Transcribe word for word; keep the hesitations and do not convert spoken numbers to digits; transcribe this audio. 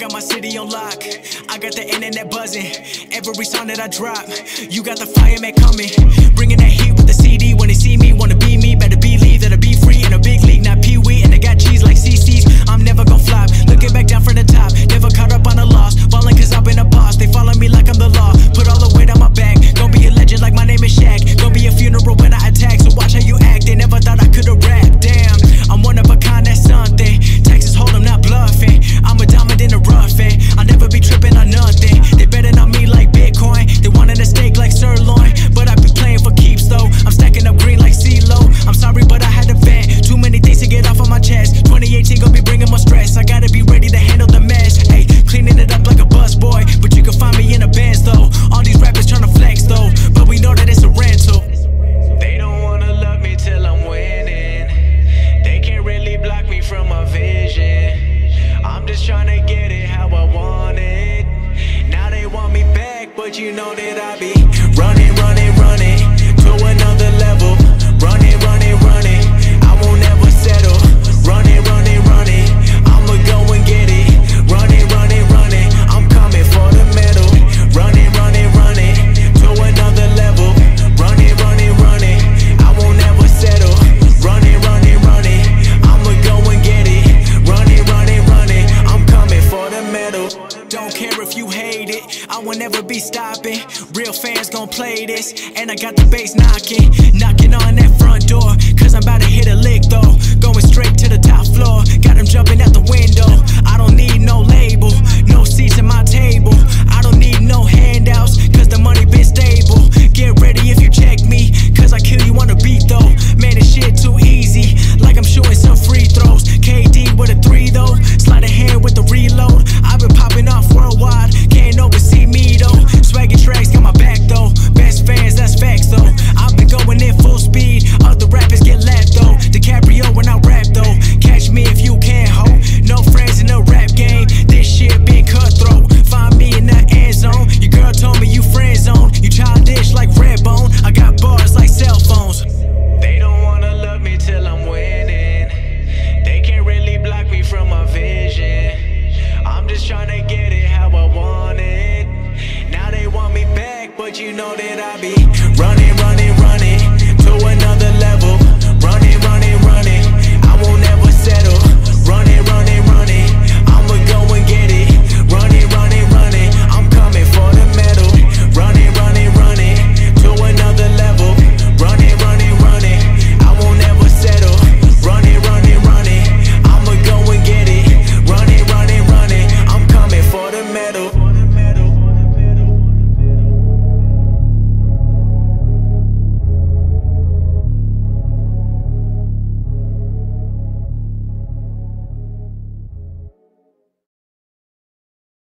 got my city on lock. I got the internet buzzing. Every song that I drop, you got the fireman coming, bringing that heat with the C D. When they see me, wanna be me, better believe that I be free in a big league, not Pee Wee. And I got cheese like C C's. I'm never gon' flop. Looking back down from the top, never caught up on a loss. Ballin' cause I've been a boss. They follow me like I'm the law. Put all the weight on my back. Gon' be a legend like my name is Shaq. Gon' be a funeral when I attack. So watch how you act. They never thought I could've rap. Damn, I'm one of a kind. That's something. Texas Hold'em, not bluffing. I'm a diamond in the rough, eh? I'll never be tripping on nothing. They betting on me like Bitcoin. They wanted a steak like sirloin, but I be playing for keeps though. I'm stacking up green like CeeLo. I'm sorry, but I had to vent. Too many things to get off of my chest. twenty eighteen gon' be bringing more stress. I gotta be ready to handle the mess. Hey, cleaning it up like a bus boy, but you can find me in a Benz though. All these rappers tryna flex though, but we know that it's a rental. They don't wanna love me till I'm winning. They can't really block me from my vision. I'm just tryna get it how I want it. Now they want me back, but you know that I be running, running, running to another level. Running, running, running, I won't ever settle. Running, running, running, I'ma go and get it. Running, running, running, I'm coming for the medal. Running, running, running to another level. Running, running, running, I won't ever settle. Running, running, running, I'ma go and get it. Running, running, running, I'm coming for the medal. Don't care if you hate it, I will never be stopping. Real fans gon' play this, and I got the bass knocking, knocking on that front door, cause I'm about to hit a lick though. Going straight to the top floor, got them jumping out the window. I don't need no label, no seats at my table. I don't need no handouts, cause the money been stable. Get ready if you check me, cause I kill you on the beat though. Man, this shit too easy, like I'm shooting some free throws. K D with a three though, slide a hand with the reload. I've been popping off worldwide, can't oversee me though. Swaggy tracks got my back though, best fans, that's facts though. I've been going in full speed, other rappers get lapped though. DiCaprio when I rap though, catch me if you can, ho. No friends in the rap game, this shit been cutthroat. Find me in the end zone, your girl told me you friend zone. You childish like Redbone, I got bars like cell phones. They don't wanna love me till I'm winning. They can't really block me from my vision. I'm just tryna get it how I want it. Now they want me back, but you know they